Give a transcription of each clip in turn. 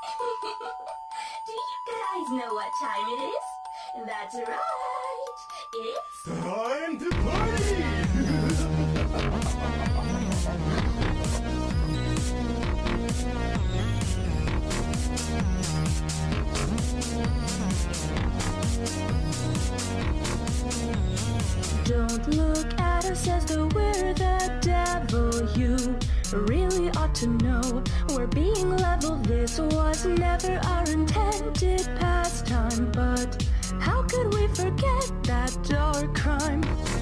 Do you guys know what time it is? That's right. It's time to party! Don't look at us as though we're the devil. You really ought to know we're being level. This was never our intended pastime, but how could we forget that dark crime?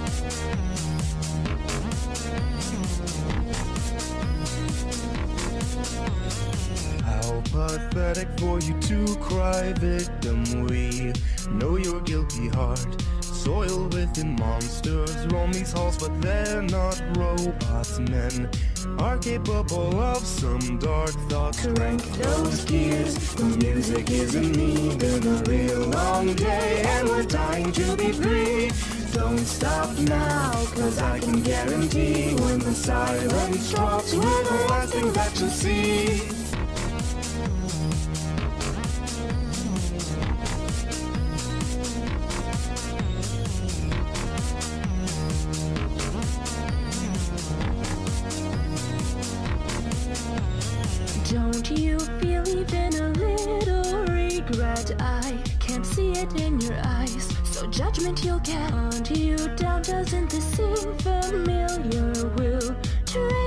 How pathetic for you to cry victim. We know your guilty heart, soiled within monsters, roam these halls, but they're not robots. Men are capable of some dark thoughts. Crank those gears, the music isn't me. Been a real long day and we're dying to be free. Don't stop now, cause I can guarantee when the silence drops, we're the last thing that you'll see. don't you feel even a little regret? I can't see it in your eyes, so judgment you'll get. Hunt you down, doesn't this seem familiar? We'll trade